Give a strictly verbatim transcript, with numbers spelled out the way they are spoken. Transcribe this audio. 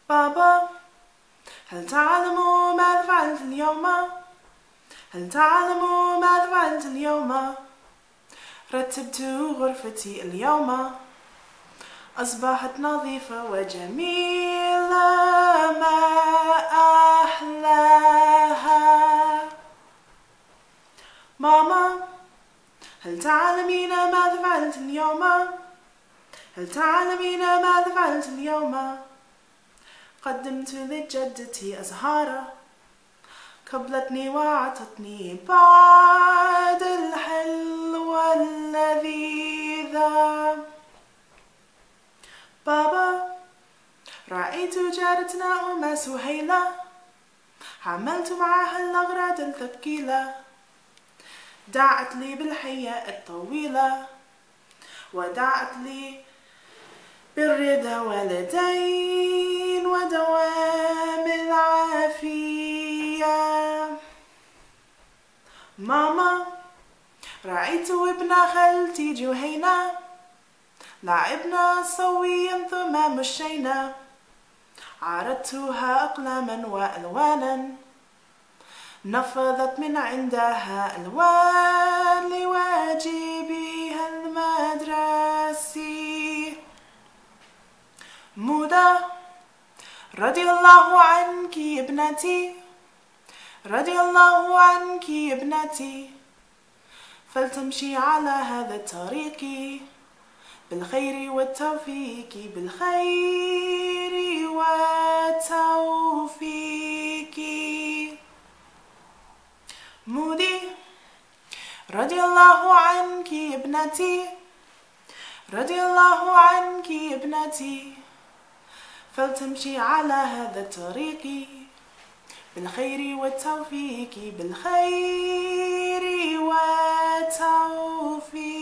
بابا، هل تعلم ماذا فعلت اليوم؟ هل تعلم ماذا فعلت اليوم؟ رتبت غرفتي اليوم، أصبحت نظيفة وجميلة، ما أحلاها. ماما، هل تعلمين ماذا فعلت اليوم؟ هل تعلمين ماذا فعلت اليوم؟ قدمت لجدتي أزهارا، قبلتني وأعطتني بعض الحلوى اللذيذة. بابا، رأيت جارتنا أم سهيلة، حملت معها الأغراض الثقيلة، دعت لي بالحياة الطويلة، ودعت لي بالرضا والدين ودوام العافية. ماما، رأيت ابن خالتي جهينة، لعبنا سويا ثم مشينا، عرضتها أقلاما وألوانا، نفذت من عندها ألوان لواجبها المدرسي. مودة، رضي الله عنك ابنتي، رضي الله عنك ابنتي، فلتمشي على هذا الطريق بالخير والتوفيق، بالخير والتوفيق. مودي، رضي الله عنك ابنتي، رضي الله عنك ابنتي، فلتمشي على هذا الطريق بالخير والتوفيق، بالخير والتوفيق.